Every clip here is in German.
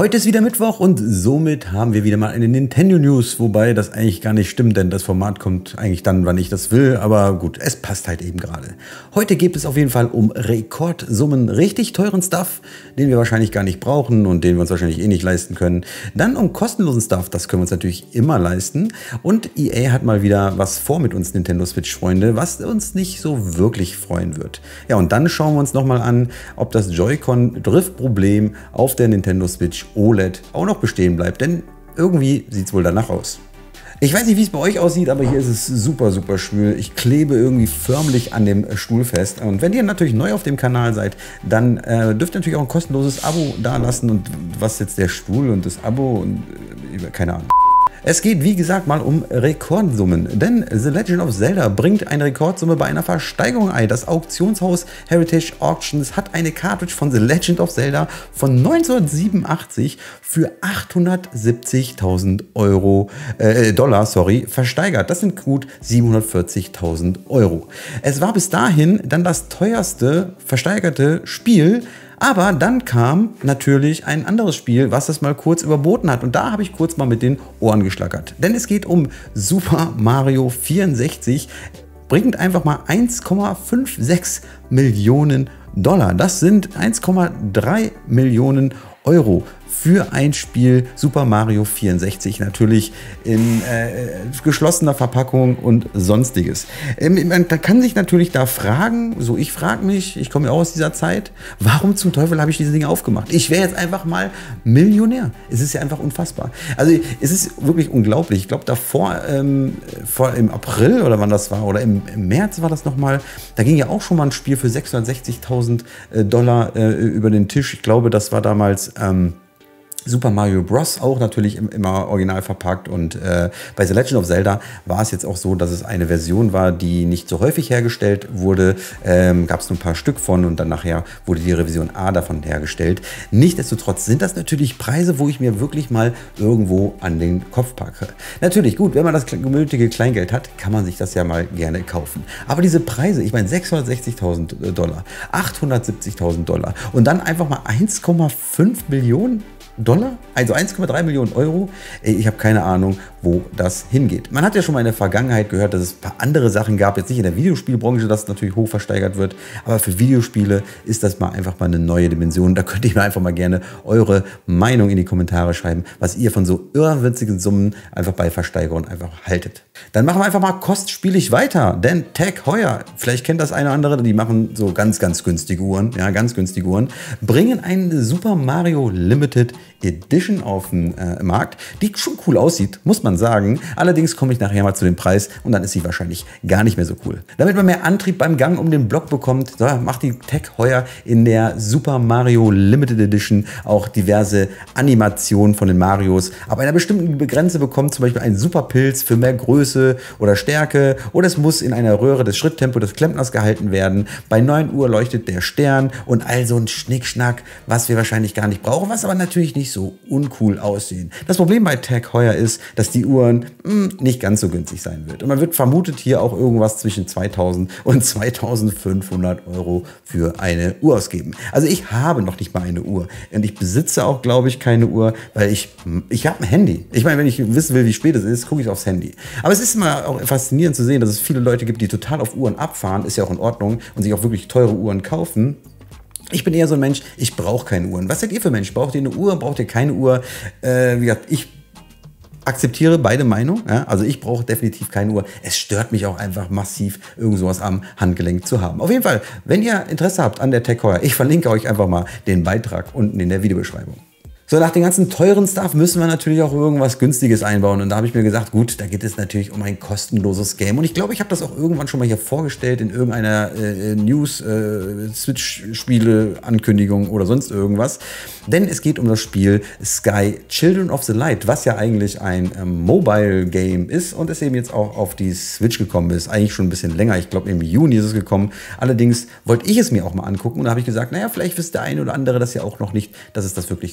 Heute ist wieder Mittwoch und somit haben wir wieder mal eine Nintendo News, wobei das eigentlich gar nicht stimmt, denn das Format kommt eigentlich dann, wann ich das will, aber gut, es passt halt eben gerade. Heute geht es auf jeden Fall um Rekordsummen, richtig teuren Stuff, den wir wahrscheinlich gar nicht brauchen und den wir uns wahrscheinlich eh nicht leisten können. Dann um kostenlosen Stuff, das können wir uns natürlich immer leisten, und EA hat mal wieder was vor mit uns Nintendo Switch-Freunde, was uns nicht so wirklich freuen wird. Ja, und dann schauen wir uns nochmal an, ob das Joy-Con-Drift-Problem auf der Nintendo Switch OLED auch noch bestehen bleibt, denn irgendwie sieht es wohl danach aus. Ich weiß nicht, wie es bei euch aussieht, aber hier ist es super, super schwül. Ich klebe irgendwie förmlich an dem Stuhl fest. Und wenn ihr natürlich neu auf dem Kanal seid, dann dürft ihr natürlich auch ein kostenloses Abo dalassen. Und was jetzt der Stuhl und das Abo und keine Ahnung. Es geht, wie gesagt, mal um Rekordsummen, denn The Legend of Zelda bringt eine Rekordsumme bei einer Versteigerung ein. Das Auktionshaus Heritage Auctions hat eine Cartridge von The Legend of Zelda von 1987 für 870.000 Dollar versteigert. Das sind gut 740.000 Euro. Es war bis dahin dann das teuerste versteigerte Spiel. Aber dann kam natürlich ein anderes Spiel, was das mal kurz überboten hat. Und da habe ich kurz mal mit den Ohren geschlackert. Denn es geht um Super Mario 64. Bringt einfach mal 1,56 Millionen Dollar. Das sind 1,3 Millionen Euro für ein Spiel Super Mario 64, natürlich in geschlossener Verpackung und sonstiges. Man kann sich natürlich da fragen, so ich frage mich, ich komme ja auch aus dieser Zeit, warum zum Teufel habe ich diese Dinge aufgemacht? Ich wäre jetzt einfach mal Millionär. Es ist ja einfach unfassbar. Also es ist wirklich unglaublich. Ich glaube davor, im April oder wann das war, oder im März war das nochmal, da ging ja auch schon mal ein Spiel für 660.000 Dollar über den Tisch. Ich glaube, das war damals Super Mario Bros. Auch natürlich immer original verpackt, und bei The Legend of Zelda war es jetzt auch so, dass es eine Version war, die nicht so häufig hergestellt wurde. Gab es nur ein paar Stück von, und dann nachher wurde die Revision A davon hergestellt. Nichtsdestotrotz sind das natürlich Preise, wo ich mir wirklich mal irgendwo an den Kopf packe. Natürlich, gut, wenn man das gemütliche Kleingeld hat, kann man sich das ja mal gerne kaufen. Aber diese Preise, ich meine 660.000 Dollar, 870.000 Dollar und dann einfach mal 1,5 Millionen Dollar, also 1,3 Millionen Euro. Ich habe keine Ahnung, wo das hingeht. Man hat ja schon mal in der Vergangenheit gehört, dass es ein paar andere Sachen gab, jetzt nicht in der Videospielbranche, dass es natürlich hoch versteigert wird, aber für Videospiele ist das mal einfach mal eine neue Dimension. Da könnt ihr mir einfach mal gerne eure Meinung in die Kommentare schreiben, was ihr von so irrwitzigen Summen einfach bei Versteigerungen einfach haltet. Dann machen wir einfach mal kostspielig weiter, denn Tag Heuer, vielleicht kennt das eine oder andere, die machen so ganz günstige Uhren, ja, ganz günstige Uhren, bringen eine Super Mario Limited Edition auf den Markt, die schon cool aussieht, muss man sagen. Allerdings komme ich nachher mal zu dem Preis und dann ist sie wahrscheinlich gar nicht mehr so cool. Damit man mehr Antrieb beim Gang um den Block bekommt, so, macht die Tag Heuer in der Super Mario Limited Edition auch diverse Animationen von den Marios. Ab einer bestimmten Grenze bekommt zum Beispiel ein Superpilz für mehr Größe oder Stärke, oder es muss in einer Röhre das Schritttempo des Klempners gehalten werden. Bei 9 Uhr leuchtet der Stern und all so ein Schnickschnack, was wir wahrscheinlich gar nicht brauchen, was aber natürlich nicht so uncool aussehen. Das Problem bei Tag Heuer ist, dass die Uhren nicht ganz so günstig sein wird. Und man wird vermutet hier auch irgendwas zwischen 2.000 und 2.500 Euro für eine Uhr ausgeben. Also ich habe noch nicht mal eine Uhr. Und ich besitze auch, glaube ich, keine Uhr, weil ich habe ein Handy. Ich meine, wenn ich wissen will, wie spät es ist, gucke ich aufs Handy. Aber es ist immer auch faszinierend zu sehen, dass es viele Leute gibt, die total auf Uhren abfahren, ist ja auch in Ordnung, und sich auch wirklich teure Uhren kaufen. Ich bin eher so ein Mensch, ich brauche keine Uhren. Was seid ihr für Mensch? Braucht ihr eine Uhr? Braucht ihr keine Uhr? Wie gesagt, ich akzeptiere beide Meinungen. Ja? Also ich brauche definitiv keine Uhr. Es stört mich auch einfach massiv, irgend sowas am Handgelenk zu haben. Auf jeden Fall, wenn ihr Interesse habt an der Tag Heuer, ich verlinke euch einfach mal den Beitrag unten in der Videobeschreibung. So, nach dem ganzen teuren Stuff müssen wir natürlich auch irgendwas Günstiges einbauen. Und da habe ich mir gesagt, gut, da geht es natürlich um ein kostenloses Game. Und ich glaube, ich habe das auch irgendwann schon mal hier vorgestellt in irgendeiner News, Switch-Spiele-Ankündigung oder sonst irgendwas. Denn es geht um das Spiel Sky Children of the Light, was ja eigentlich ein Mobile-Game ist und es eben jetzt auch auf die Switch gekommen ist. Eigentlich schon ein bisschen länger, ich glaube im Juni ist es gekommen. Allerdings wollte ich es mir auch mal angucken und da habe ich gesagt, naja, vielleicht wisst der eine oder andere das ja auch noch nicht, dass es das wirklich kostenlos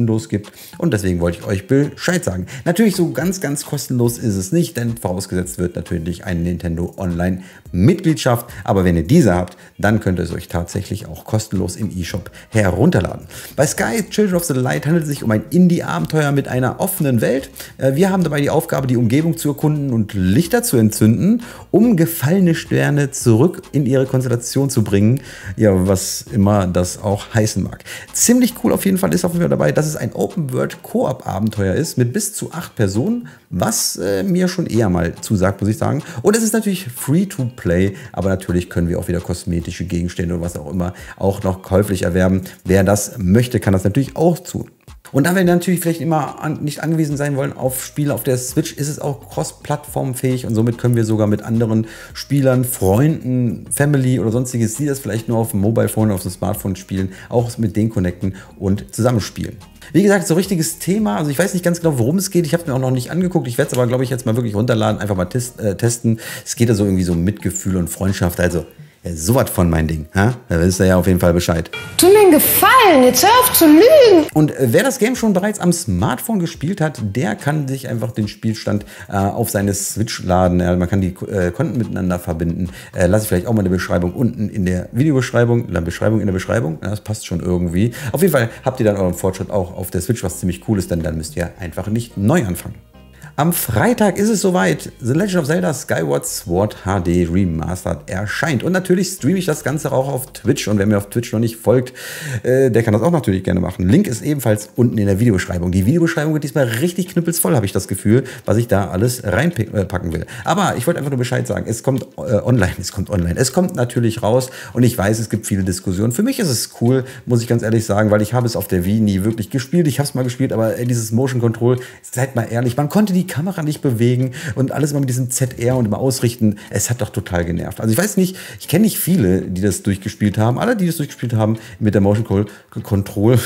kostenlos gibt. Und deswegen wollte ich euch Bescheid sagen. Natürlich so ganz, ganz kostenlos ist es nicht, denn vorausgesetzt wird natürlich eine Nintendo Online Mitgliedschaft. Aber wenn ihr diese habt, dann könnt ihr es euch tatsächlich auch kostenlos im eShop herunterladen. Bei Sky Children of the Light handelt es sich um ein Indie-Abenteuer mit einer offenen Welt. Wir haben dabei die Aufgabe, die Umgebung zu erkunden und Lichter zu entzünden, um gefallene Sterne zurück in ihre Konstellation zu bringen. Ja, was immer das auch heißen mag. Ziemlich cool auf jeden Fall ist auf jeden Fall dabei, dass es ein Open-World-Koop-Abenteuer ist mit bis zu 8 Personen, was mir schon eher mal zusagt, muss ich sagen. Und es ist natürlich Free-to-Play, aber natürlich können wir auch wieder kosmetische Gegenstände oder was auch immer auch noch käuflich erwerben. Wer das möchte, kann das natürlich auch tun. Und da wir natürlich vielleicht immer nicht angewiesen sein wollen auf Spiele auf der Switch, ist es auch cross-plattformfähig und somit können wir sogar mit anderen Spielern, Freunden, Family oder sonstiges, die das vielleicht nur auf dem Mobile Phone oder auf dem Smartphone spielen, auch mit denen connecten und zusammenspielen. Wie gesagt, so richtiges Thema, also ich weiß nicht ganz genau, worum es geht, ich habe es mir auch noch nicht angeguckt, ich werde es aber, glaube ich, jetzt mal wirklich runterladen, einfach mal testen. Es geht ja so irgendwie so um Mitgefühl und Freundschaft, also ja, sowas von mein Ding. Ha? Da wisst ihr ja auf jeden Fall Bescheid. Tu mir einen Gefallen, jetzt hör auf zu lügen. Und wer das Game schon bereits am Smartphone gespielt hat, der kann sich einfach den Spielstand auf seine Switch laden. Man kann die Konten miteinander verbinden. Lasse ich vielleicht auch mal eine Beschreibung unten in der Videobeschreibung, eine Beschreibung in der Beschreibung. Ja, das passt schon irgendwie. Auf jeden Fall habt ihr dann euren Fortschritt auch auf der Switch, was ziemlich cool ist, denn dann müsst ihr einfach nicht neu anfangen. Am Freitag ist es soweit. The Legend of Zelda Skyward Sword HD Remastered erscheint. Und natürlich streame ich das Ganze auch auf Twitch. Und wer mir auf Twitch noch nicht folgt, der kann das auch natürlich gerne machen. Link ist ebenfalls unten in der Videobeschreibung. Die Videobeschreibung wird diesmal richtig knüppelsvoll, habe ich das Gefühl, was ich da alles reinpacken will. Aber ich wollte einfach nur Bescheid sagen. Es kommt online. Es kommt natürlich raus. Und ich weiß, es gibt viele Diskussionen. Für mich ist es cool, muss ich ganz ehrlich sagen, weil ich habe es auf der Wii nie wirklich gespielt. Ich habe es mal gespielt, aber dieses Motion Control, seid mal ehrlich, man konnte die Kamera nicht bewegen und alles immer mit diesem ZR und immer ausrichten. Es hat doch total genervt. Also ich weiß nicht, ich kenne nicht viele, die das durchgespielt haben. Alle, die das durchgespielt haben mit der Motion Control,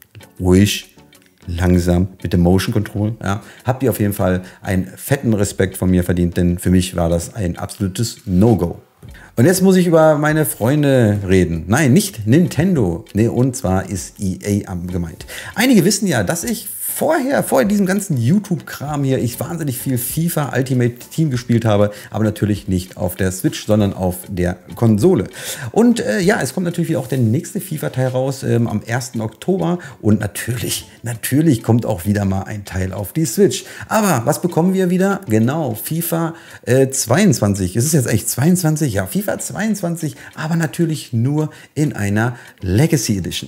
ruhig, langsam mit dem Motion Control, ja, habt ihr auf jeden Fall einen fetten Respekt von mir verdient, denn für mich war das ein absolutes No-Go. Und jetzt muss ich über meine Freunde reden. Nein, nicht Nintendo. Nee, und zwar ist EA gemeint. Einige wissen ja, dass ich vor diesem ganzen YouTube-Kram hier, ich wahnsinnig viel FIFA Ultimate Team gespielt habe, aber natürlich nicht auf der Switch, sondern auf der Konsole. Und ja, es kommt natürlich wieder auch der nächste FIFA-Teil raus am 1. Oktober und natürlich kommt auch wieder mal ein Teil auf die Switch. Aber was bekommen wir wieder? Genau, FIFA 22. Ist es jetzt echt 22? Ja, FIFA 22, aber natürlich nur in einer Legacy Edition.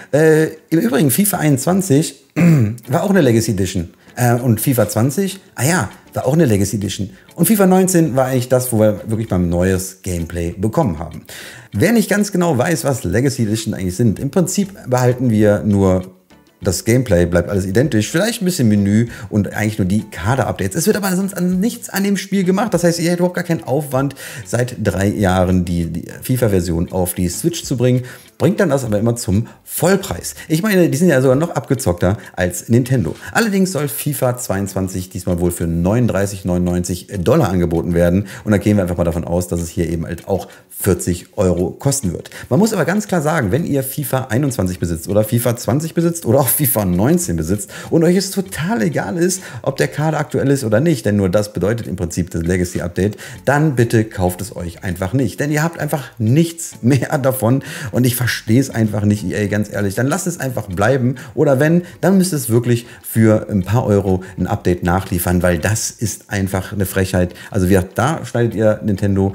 Im Übrigen, FIFA 21 war auch eine Legacy Edition. Und FIFA 20, war auch eine Legacy Edition. Und FIFA 19 war eigentlich das, wo wir wirklich mal ein neues Gameplay bekommen haben. Wer nicht ganz genau weiß, was Legacy Edition eigentlich sind, im Prinzip behalten wir nur das Gameplay, bleibt alles identisch, vielleicht ein bisschen Menü und eigentlich nur die Kader-Updates. Es wird aber sonst nichts an dem Spiel gemacht. Das heißt, ihr habt überhaupt gar keinen Aufwand, seit 3 Jahren die FIFA-Version auf die Switch zu bringen. Bringt dann das aber immer zum Vollpreis. Ich meine, die sind ja sogar noch abgezockter als Nintendo. Allerdings soll FIFA 22 diesmal wohl für 39,99 $ angeboten werden. Und da gehen wir einfach mal davon aus, dass es hier eben halt auch 40 € kosten wird. Man muss aber ganz klar sagen, wenn ihr FIFA 21 besitzt oder FIFA 20 besitzt oder auch FIFA 19 besitzt und euch es total egal ist, ob der Kader aktuell ist oder nicht, denn nur das bedeutet im Prinzip das Legacy Update, dann bitte kauft es euch einfach nicht. Denn ihr habt einfach nichts mehr davon und ich verstehe es einfach nicht, EA, ganz ehrlich. Dann lasst es einfach bleiben oder wenn, dann müsst ihr es wirklich für ein paar Euro ein Update nachliefern, weil das ist einfach eine Frechheit. Also da schneidet ihr Nintendo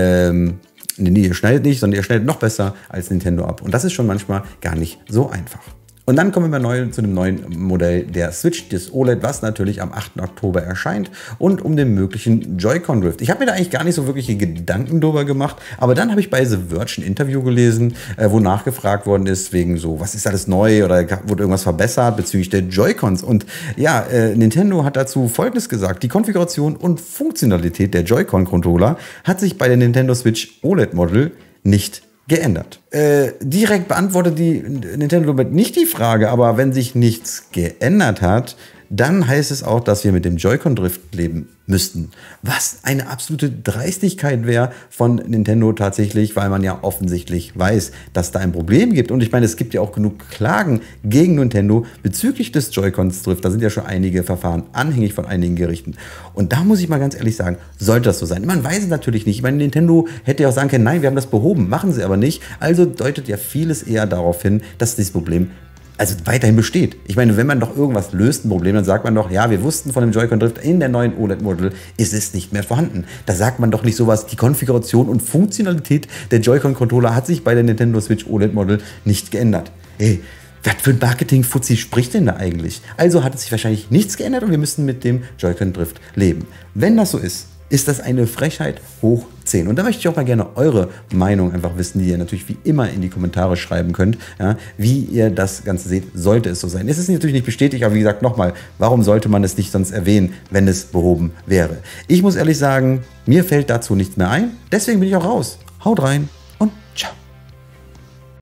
nee, ihr schneidet nicht, sondern ihr schneidet noch besser als Nintendo ab. Und das ist schon manchmal gar nicht so einfach. Und dann kommen wir zu dem neuen Modell der Switch, das OLED, was natürlich am 8. Oktober erscheint und um den möglichen Joy-Con Drift. Ich habe mir da eigentlich gar nicht so wirkliche Gedanken drüber gemacht, aber dann habe ich bei The Verge ein Interview gelesen, wo nachgefragt worden ist, wegen so, was ist alles neu oder wurde irgendwas verbessert bezüglich der Joy-Cons. Und ja, Nintendo hat dazu Folgendes gesagt: Die Konfiguration und Funktionalität der Joy-Con-Controller hat sich bei der Nintendo Switch OLED-Model nicht geändert. Direkt beantwortet die Nintendo damit nicht die Frage, aber wenn sich nichts geändert hat, dann heißt es auch, dass wir mit dem Joy-Con-Drift leben müssten. Was eine absolute Dreistigkeit wäre von Nintendo tatsächlich, weil man ja offensichtlich weiß, dass da ein Problem gibt. Und ich meine, es gibt ja auch genug Klagen gegen Nintendo bezüglich des Joy-Cons-Drift. Da sind ja schon einige Verfahren anhängig von einigen Gerichten. Und da muss ich mal ganz ehrlich sagen, sollte das so sein? Man weiß es natürlich nicht. Ich meine, Nintendo hätte ja auch sagen können, nein, wir haben das behoben. Machen sie aber nicht. Also deutet ja vieles eher darauf hin, dass dieses Problem weiterhin besteht. Ich meine, wenn man doch irgendwas löst, ein Problem, dann sagt man doch, ja, wir wussten von dem Joy-Con-Drift in der neuen OLED-Model ist es nicht mehr vorhanden. Da sagt man doch nicht sowas, die Konfiguration und Funktionalität der Joy-Con-Controller hat sich bei der Nintendo Switch OLED-Model nicht geändert. Ey, was für ein Marketing-Fuzzi spricht denn da eigentlich? Also hat es sich wahrscheinlich nichts geändert und wir müssen mit dem Joy-Con-Drift leben. Wenn das so ist das eine Frechheit hoch 10. Und da möchte ich auch mal gerne eure Meinung einfach wissen, die ihr natürlich wie immer in die Kommentare schreiben könnt, ja, wie ihr das Ganze seht, sollte es so sein. Es ist natürlich nicht bestätigt, aber wie gesagt, nochmal, warum sollte man es nicht sonst erwähnen, wenn es behoben wäre? Ich muss ehrlich sagen, mir fällt dazu nichts mehr ein, deswegen bin ich auch raus. Haut rein!